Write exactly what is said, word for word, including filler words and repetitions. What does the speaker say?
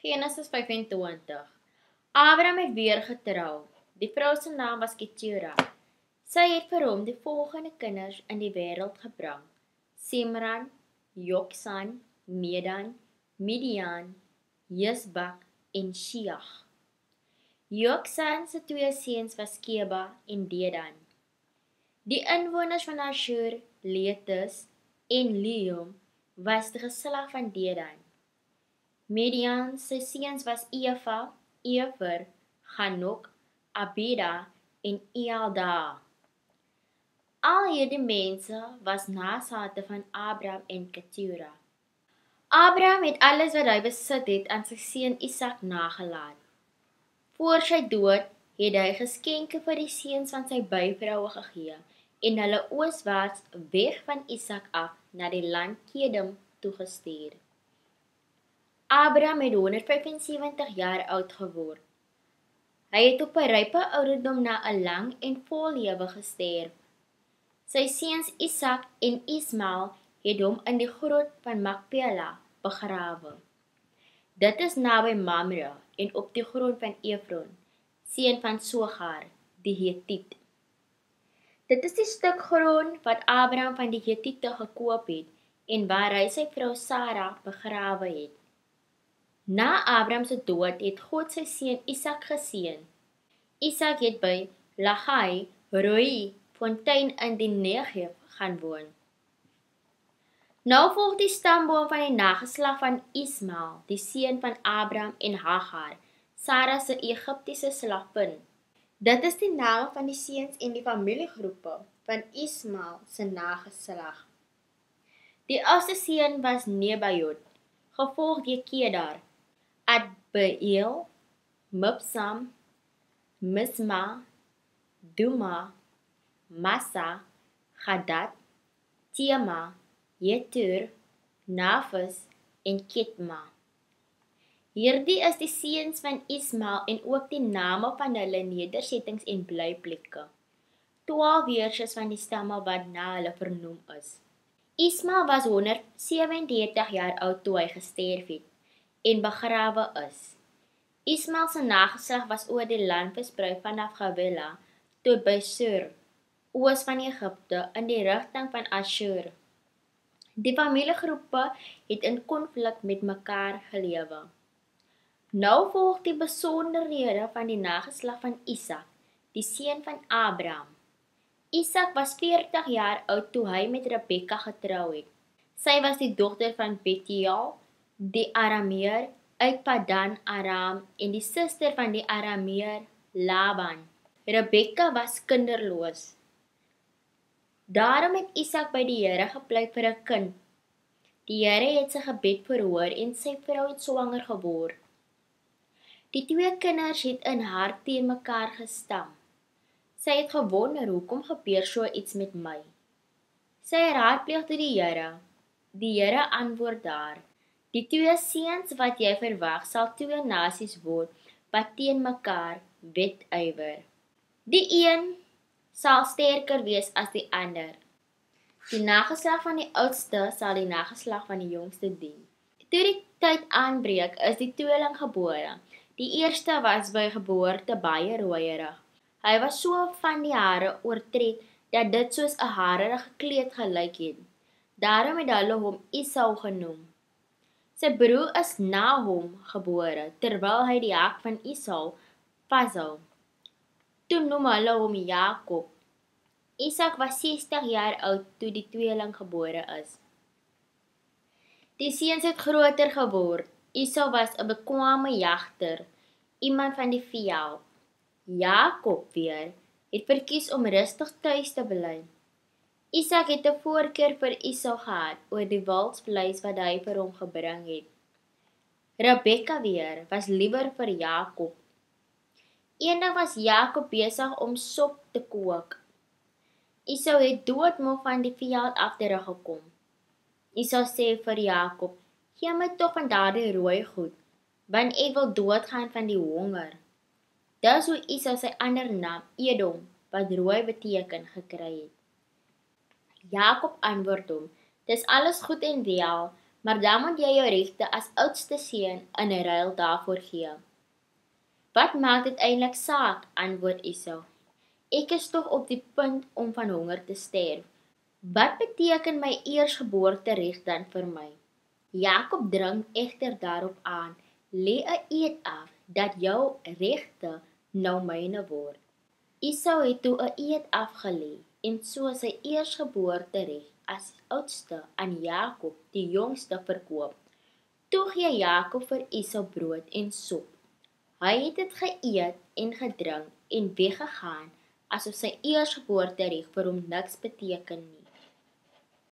Genesis vyfentwintig. Abraham het weer getrou. Die vrou se naam was Ketura. Sy het vir hom die volgende kinders in die wêreld gebring: Simran, Joksan, Medan, Midian, Jesbak en Sheach. Joksan se twee seuns was Keba en Dedan. Die inwoners van Ashur, Letus en Leum was die geslag van Dedan. Midian se seuns was Efa, Efer, Ganok, Abida en Eldaa. Al hierdie mense was nasate van Abraham en Ketura. Abraham het alles wat hy besit het aan sy seun Isak nagelaat. Voor sy dood het hy geskenke vir die seuns van sy byvroue gegee en hulle ooswaarts weg van Isak af na die land Kedem toegestuur. Abraham het honderdvyfensewentig jaar oud geword. Hy het op 'n rype ouderdom na 'n lang en vol lewe gesterf. Sy seuns Isak en Ismael het hom in die grot van Makpela begrawe. Dit is naby Mamre en op die grond van Efron, seun van Sogar, die Hetiet. Dit is die stuk grond wat Abraham van die Hetiete gekoop het en waar hy sy vrou Sara begrawe het. Na Abraham se dood het God sy seun Isak geseën. Isak het by Lagai Roi fontein in die Negev gaan woon. Nou volg die stamboom van die nageslag van Ismael, die seun van Abraham en Hagar, Sara se Egiptiese slavin. Dit is die name van die seuns en die familiegroepe van Ismael se nageslag. Die oudste seun was Nebajot, gevolg deur Kedar, Adbeel, Mibsam, Misma, Duma, Massa, Hadad, Tema, Jetur, Nafis en Ketma. Hierdie is die seuns van Ismael en ook die name van hulle nedersettings en blyplekke. twaalf weerses van die stamme wat na hulle vernoem is. Ismael was honderdsewendertig jaar oud toe hy gesterf het en begrawe is. Ismael se nageslag was oor die land versprei vanaf Gewilla tot by Sur, oos van Egipte in die rigting van Ashur. Die familiegroepe het in konflik met mekaar gelewe. Nou volg die besonderhede van die nageslag van Isak, die seun van Abraham. Isak was veertig jaar oud toe hy met Rebekka getrou het. Sy was die dogter van Bethuel, die Arameer uit Padan Aram en die suster van die Arameer Laban. Rebekka was kinderloos. Daarom het Isak by die Here gepleit vir 'n kind. Die Here het sy gebed verhoor en sy vrou het swanger geword. Die twee kinders het in hart teen mekaar gestam. Sy het gewonder, hoekom gebeur so iets met my? Sy raadpleeg toe die Here. Die Here antwoord daar: die twee seuns wat jy verwag sal twee nasies word wat teen mekaar wedywer. Die een sal sterker wees as die ander. Die nageslag van die oudste sal die nageslag van die jongste dien. Toe die tyd aanbreek, is die tweeling gebore. Die eerste was by geboorte baie rooierig. Hy was so van die hare oortrek dat dit soos 'n harige kleed gelyk het. Daarom het hulle hom Esau genoem. Sy broer is na hom gebore, terwyl hy die hak van Esau vashou. Toe noem hulle hom Jakob. Isak was sestig jaar oud toe die tweeling gebore is. Die seuns het groter geword. Esau was 'n bekwame jagter, iemand van die veld. Jakob weer het verkies om rustig tuis te bly. Isak het 'n voorkeur vir Esau gehad oor die wildsvleis wat hy vir hom gebring het. Rebekka weer was liewer vir Jakob. Eendag was Jakob besig om sop te kook. Esau het doodmoeg van die veld af teruggekom. Esau sê vir Jakob: "Gee my tog van daardie rooi goed, want ek wil doodgaan van die honger." Dis hoe Esau sy ander naam, Edom, wat rooi beteken, gekry het. Jakob antwoord hom: "Dis alles goed en wel, maar dan moet jy jou regte as oudste seun in 'n ruil daarvoor gee. Wat maak dit eintlik saak, antwoord Esau. Ek is tog op die punt om van honger te sterf. Wat beteken my eersgeboorte reg dan vir my? Jakob dring egter daarop aan, lê 'n eed af dat jou regte nou myne word. Esau het toe 'n eed afgelê en so sy eersgeboorte reg as oudste aan Jakob die jongste verkoop. Toe gee Jakob vir Esau brood en sop. Hy het dit geëet en gedrink en weggegaan asof sy eersgeboorte reg vir hom niks beteken nie.